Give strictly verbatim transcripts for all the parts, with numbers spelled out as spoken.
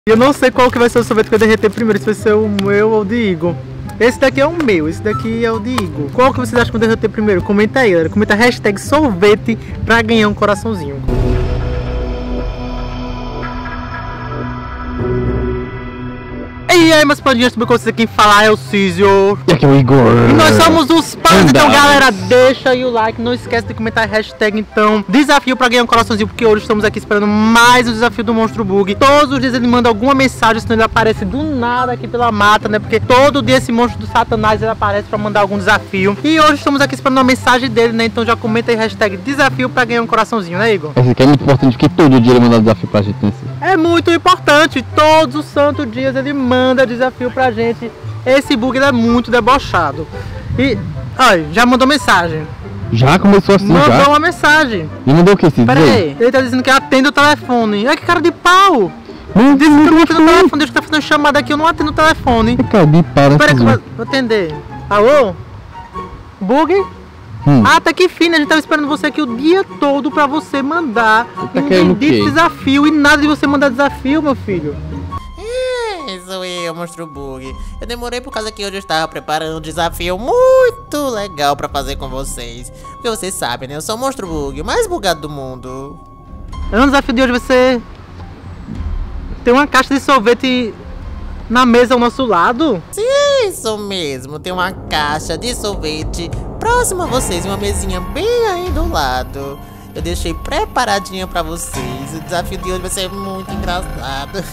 Eu não sei qual que vai ser o sorvete que vai derreter primeiro, se vai ser o meu ou o de Igor. Esse daqui é o meu, esse daqui é o de Igor. Qual que vocês acham que vai derreter primeiro? Comenta aí, galera. Comenta a hashtag sorvete pra ganhar um coraçãozinho. E aí, meus pandinhas, tudo bem com vocês? Quem falar é o Císio. E aqui é o Igor. E nós somos os Pandas. Então, galera, deixa aí o like. Não esquece de comentar a hashtag, então, desafio pra ganhar um coraçãozinho. Porque hoje estamos aqui esperando mais um desafio do Monstro Bug. Todos os dias ele manda alguma mensagem, senão ele aparece do nada aqui pela mata, né? Porque todo dia esse monstro do Satanás, ele aparece pra mandar algum desafio. E hoje estamos aqui esperando a mensagem dele, né? Então já comenta aí a hashtag desafio pra ganhar um coraçãozinho, né, Igor? Esse aqui é muito importante, porque todo dia ele manda desafio pra gente nesse. É muito importante. Todos os santos dias ele manda desafio pra gente. Esse bug ele é muito debochado. E, ai, já mandou mensagem. Já começou assim, mandou já? Mandou uma mensagem. E mandou o que, Císio? Pera aí, ele tá dizendo que atende o telefone. Ai, que cara de pau. Não disse que eu não atendo o telefone, deixa que tá fazendo chamada aqui, eu não atendo o telefone. Que cara de pau, né, Pera aí que eu Císio? vou atender. Alô? Bug? Hum. Ah, tá que fim, a gente tava esperando você aqui o dia todo pra você mandar Tá um querendo o quê? desafio e nada de você mandar desafio, meu filho. É, sou eu, Monstro Bug. Eu demorei por causa que hoje eu estava preparando um desafio muito legal pra fazer com vocês. Porque vocês sabem, né? Eu sou o Monstro Bug, o mais bugado do mundo. O desafio de hoje vai ser ter uma caixa de sorvete na mesa ao nosso lado. Sim, isso mesmo. Tem uma caixa de sorvete próxima a vocês, uma mesinha bem aí do lado. Eu deixei preparadinha pra vocês. O desafio de hoje vai ser muito engraçado.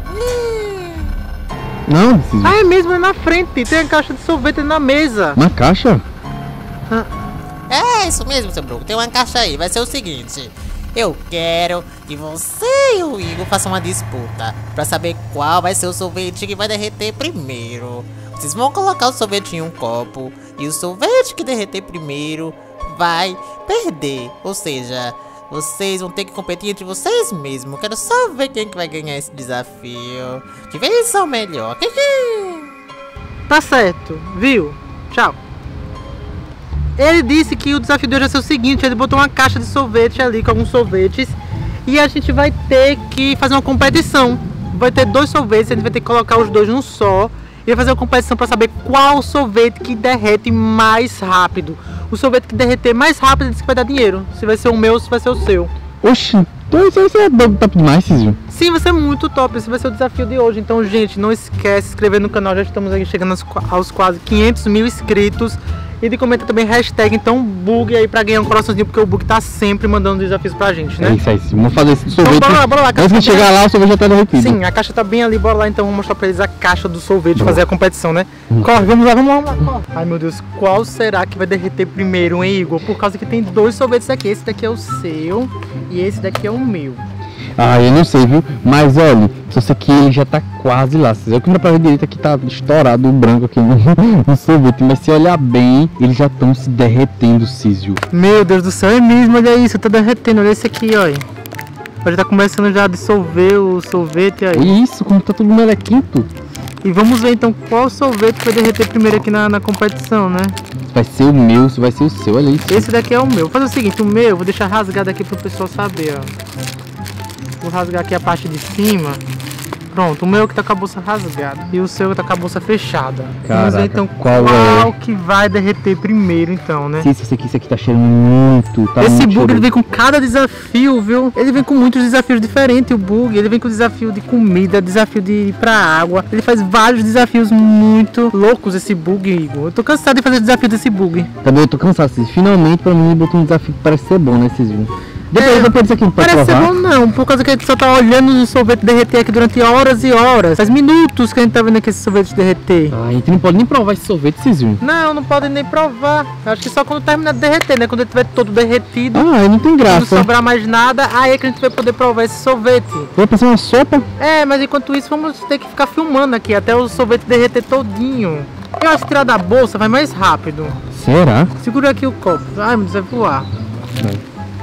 Não, Císio. Ah, é mesmo, é na frente. Tem a caixa de sorvete na mesa. Uma caixa? Ah, É isso mesmo, seu Bruno. Tem uma caixa aí. Vai ser o seguinte. Eu quero que você e o Igor façam uma disputa pra saber qual vai ser o sorvete que vai derreter primeiro. Vocês vão colocar o sorvete em um copo e o sorvete que derreter primeiro vai perder. Ou seja, vocês vão ter que competir entre vocês mesmos. Quero só ver quem que vai ganhar esse desafio. Que vença o melhor. tá certo, viu? Tchau. Ele disse que o desafio de hoje vai ser o seguinte: ele botou uma caixa de sorvete ali com alguns sorvetes e a gente vai ter que fazer uma competição. Vai ter dois sorvetes, a gente vai ter que colocar os dois num só e vai fazer uma competição para saber qual sorvete que derrete mais rápido. O sorvete que derreter mais rápido ele disse que vai dar dinheiro. Se vai ser o meu ou se vai ser o seu. Oxi, então isso aí é top demais, Císio. Sim, vai ser muito top. Esse vai ser o desafio de hoje. Então, gente, não esquece de se inscrever no canal. Já estamos aí chegando aos, aos quase quinhentos mil inscritos. E de comentar também hashtag, então, Bug aí pra ganhar um coraçãozinho, porque o Bug tá sempre mandando desafios pra gente, né? É isso aí, Císio. Vamos fazer esse sorvete. Então, bora lá, bora lá. Antes de chegar lá, o sorvete já tá derretido. Sim, a caixa tá bem ali, bora lá então, vamos mostrar pra eles a caixa do sorvete, fazer a competição, né? Corre, vamos lá, vamos lá, vamos lá, corre. Ai, meu Deus, qual será que vai derreter primeiro, hein, Igor? Por causa que tem dois sorvetes aqui, esse daqui é o seu e esse daqui é o meu. Ah, eu não sei, viu? Mas olha, só sei que ele já tá quase lá. Eu que pra ver direito aqui tá estourado o branco aqui no, no sorvete. Mas se olhar bem, eles já estão se derretendo, Císio. Meu Deus do céu, é mesmo, olha isso, tá derretendo, olha esse aqui, olha. Já tá começando já a dissolver o sorvete aí. Olha isso, como tá tudo melequinto. E vamos ver então qual sorvete vai derreter primeiro aqui na, na competição, né? Vai ser o meu, se vai ser o seu, olha isso. Esse daqui é o meu. Vou fazer o seguinte, o meu eu vou deixar rasgado aqui pro pessoal saber, ó. Vou rasgar aqui a parte de cima. Pronto, o meu que tá com a bolsa rasgada e o seu que tá com a bolsa fechada. Caraca, vamos ver então qual qual é? que vai derreter primeiro então, né? Sim, esse aqui, esse aqui tá cheirando muito. Tá Esse muito bug cheiroso. ele vem com cada desafio, viu? Ele vem com muitos desafios diferentes, o bug. Ele vem com desafio de comida, desafio de ir pra água. Ele faz vários desafios muito loucos, esse bug, Igor. Eu tô cansado de fazer desafio desse bug. Também eu tô cansado, Císio. Finalmente pra mim ele botou um desafio que parece ser bom, né, Císio? Depois, É, depois disso aqui, pode Parece ser provar? bom não, por causa que a gente só tá olhando o sorvete derreter aqui durante horas e horas. Faz minutos que a gente tá vendo aqui esse sorvete derreter. Ah, a gente não pode nem provar esse sorvete, Císio. Não, não pode nem provar. Acho que só quando terminar de derreter, né? Quando ele tiver todo derretido, Ah, aí não tem não graça. sobrar mais nada, aí é que a gente vai poder provar esse sorvete. Vai passar uma sopa? É, mas enquanto isso vamos ter que ficar filmando aqui até o sorvete derreter todinho. Eu acho que tirar da bolsa vai mais rápido. Será? Segura aqui o copo. Ai, meu Deus, vai voar. Vai.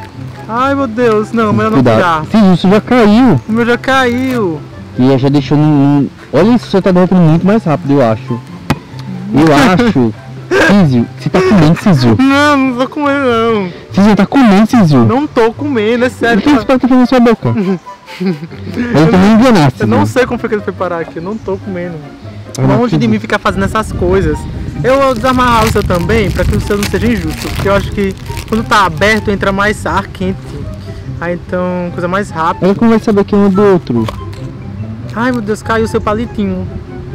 Ai, meu Deus, não, melhor não tirar. Cuidado. Císio, isso já caiu. O meu já caiu. E já deixou no... Olha isso, você tá derretendo muito mais rápido, eu acho. Eu acho. Císio, você tá comendo, Císio? Não, não tô comendo não. Císio, tá comendo, Císio? Não tô comendo, é sério. O que esse prato tá fazendo na sua boca? Eu tô me enganando. Eu não sei como foi que ele foi parar aqui, eu não tô comendo. Eu não Longe de acredito. mim ficar fazendo essas coisas. Eu vou desamarrar o seu também, pra que o seu não seja injusto. Porque eu acho que quando tá aberto entra mais ar quente. Aí então, coisa mais rápida. Olha como vai saber que é um do outro. Ai meu Deus, caiu o seu palitinho.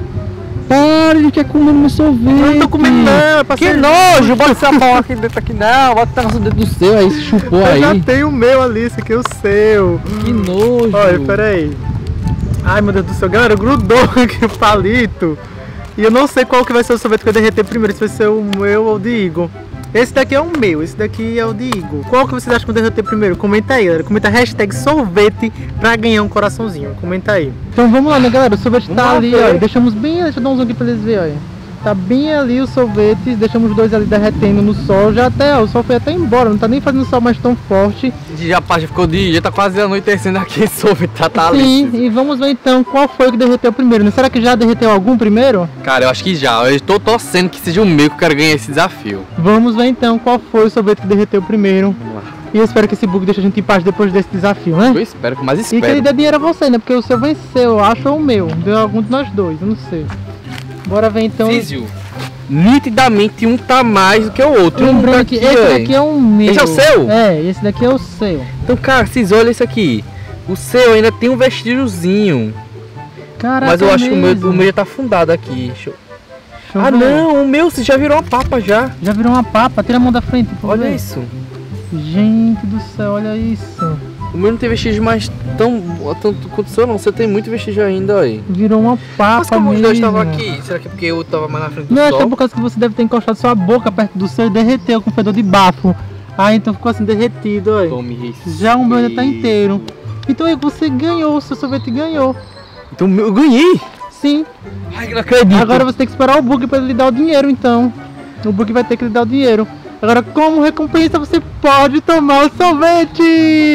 Para, ele quer comer meu sorvete. Eu não tô comendo não, é pra Que ser nojo, bota essa mão aqui dentro aqui não, bota o negócio dentro do seu aí, se chupou Eu aí. já tenho o meu ali, esse aqui é o seu. Que nojo. Olha, peraí. Ai meu Deus do céu, galera, grudou aqui o palito. E eu não sei qual que vai ser o sorvete que eu derreter primeiro, se vai ser o meu ou o de Igor. Esse daqui é o meu, esse daqui é o de Igor. Qual que vocês acham que eu derreter primeiro? Comenta aí, galera. Comenta hashtag sorvete pra ganhar um coraçãozinho. Comenta aí. Então vamos lá, né, galera? O sorvete Vamos tá lá ali, ver. ó. Deixamos bem, deixa eu dar um zoom aqui pra eles verem, olha. Tá bem ali o sorvete, deixamos os dois ali derretendo no sol. Já até, ó, o sol foi até embora, não tá nem fazendo sol mais tão forte. Já, pá, já ficou de dia, tá quase anoitecendo aqui, sorvete tá, tá Sim, e vamos ver então qual foi que derreteu primeiro, né? Será que já derreteu algum primeiro? Cara, eu acho que já, eu tô torcendo que seja o meu que eu quero ganhar esse desafio. Vamos ver então qual foi o sorvete que derreteu primeiro. Vamos lá. E eu espero que esse bug deixe a gente em paz depois desse desafio, né? Eu espero, mas E que ele espero. dê dinheiro a você, né? Porque o seu venceu, eu acho, ou o meu. Deu algum de nós dois, eu não sei. Bora ver então. Císio, nitidamente um tá mais do que o outro. Um Lembrando daqui, que esse ó. daqui é o meu. Esse é o seu? É, esse daqui é o seu. Então, cara, Císio, olha isso aqui. O seu ainda tem um vestígiozinho. Caraca, Mas eu acho que o meu, mesmo. o meu já tá afundado aqui. Deixa eu- Deixa eu Ah, ver. não, o meu você já virou uma papa já. Já virou uma papa, tira a mão da frente. por Olha favor. isso. Gente do céu, olha isso. O meu não tem vestígio mais tão tanto quanto o seu, não. Você tem muito vestígio ainda aí. Virou uma papa Mas como os mesmo. dois estavam aqui, será que é porque eu tava mais na frente do Não, acho que é sol? por causa que você deve ter encostado sua boca perto do seu e derreteu com fedor de bafo. Ah, então ficou assim derretido, olha. Tome isso. Já o meu ainda tá inteiro. Então aí você ganhou, o seu sorvete ganhou. Então eu ganhei. Sim. Ai, que não acredito. Agora você tem que esperar o bug para ele lhe dar o dinheiro, então. O bug vai ter que lhe dar o dinheiro. Agora, como recompensa, você pode tomar o sorvete!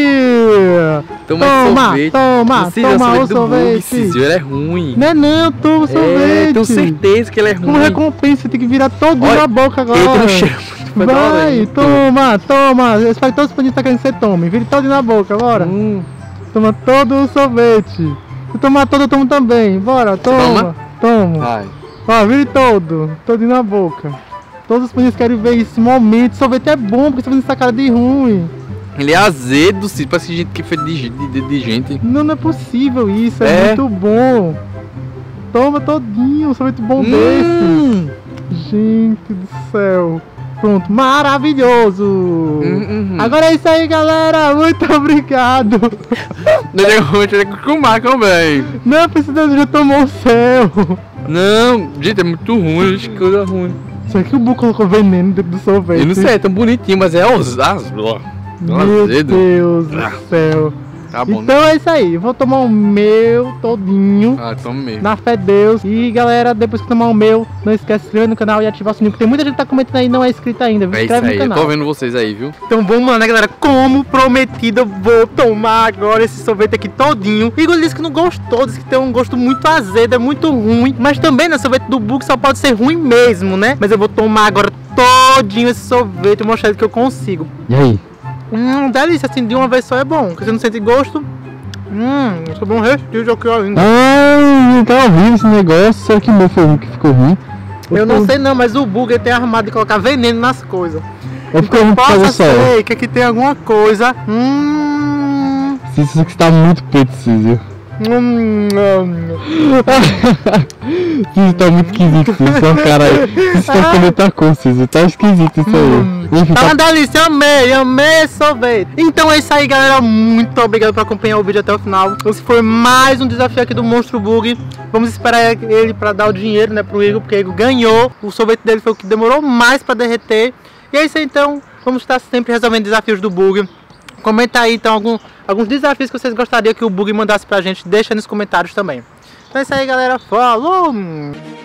Toma Toma, sorvete. toma, Císio, é toma o do Bug, sorvete. Císio, ele é ruim. Não é não, toma o É, sorvete. tenho certeza que ele é ruim. Como recompensa, você tem que virar todo Olha, na boca agora. Ele tem um cheiro muito federal, Vai, né? toma, toma. Eu espero que todos os paninhos tá querendo que você tome. Vire todo na boca, bora. Hum. Toma todo o sorvete. Se tomar todo, eu tomo também. Bora, toma. Toma. Ai. Ó, vire todo. Todo na boca. Todos os paninhos querem ver esse momento. Sorvete é bom, porque você faz essa cara de ruim. Ele é azedo, Císio. Parece gente que foi de, de, de gente. Não, não é possível isso. É, É. muito bom. Toma todinho. Um sorvete bom desse. Hum. Gente do céu. Pronto, maravilhoso. Hum, hum. Agora é isso aí, galera. Muito obrigado. Ele é ruim, ele é com marca também. Não precisa, já tomou o céu. Não, gente, é muito ruim, gente, que coisa ruim. Será que o Bu colocou veneno dentro do sorvete? Eu não sei, é tão bonitinho, mas é ousado. Meu Azedo. Deus do céu. Tá bom, né? Então é isso aí. Eu vou tomar o meu todinho. Ah, toma mesmo. Na fé de Deus. E galera, depois que tomar o meu, não esquece de se inscrever no canal e ativar o sininho. Porque tem muita gente que tá comentando aí e não é inscrito ainda. É isso Inscreve aí, no eu canal. tô vendo vocês aí, viu? Então vamos lá, né, galera? Como prometido, eu vou tomar agora esse sorvete aqui todinho. Igor disse que não gostou, disse que tem um gosto muito azedo, é muito ruim. Mas também, né, sorvete do Bug só pode ser ruim mesmo, né? Mas eu vou tomar agora todinho esse sorvete e mostrar que eu consigo. E aí? Hum, delícia, assim, de uma vez só é bom. Porque você não sente gosto. Hum, isso é bom restígio aqui ainda. Ah, tá horrível esse negócio. Será que o meu foi o que ficou ruim? Eu não sei não, mas o Bug ele tem armado de colocar veneno nas coisas. Ou ficou ruim por causa Possa do sol? ser que aqui tem alguma coisa. Hum... Císio, isso aqui está muito preto, Císio. Hum, hum. Císio tá muito esquisito, Císio. Só cara aí. Císio tá comendo tacão, Císio. Tá esquisito isso aí. Enfim, Tá tá... uma delícia, amei, amei esse sorvete. Então é isso aí, galera. Muito obrigado por acompanhar o vídeo até o final. Esse foi mais um desafio aqui do Monstro Bug. Vamos esperar ele pra dar o dinheiro, né, pro Igor, porque o Igor ganhou. O sorvete dele foi o que demorou mais pra derreter. E é isso aí, então. Vamos estar sempre resolvendo desafios do Bug. Comenta aí, então, algum, alguns desafios que vocês gostariam que o Bug mandasse pra gente. Deixa nos comentários também. Então é isso aí, galera. Falou!